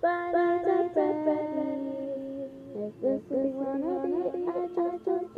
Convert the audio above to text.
Bunnies are friendly. If this is wanna be, I just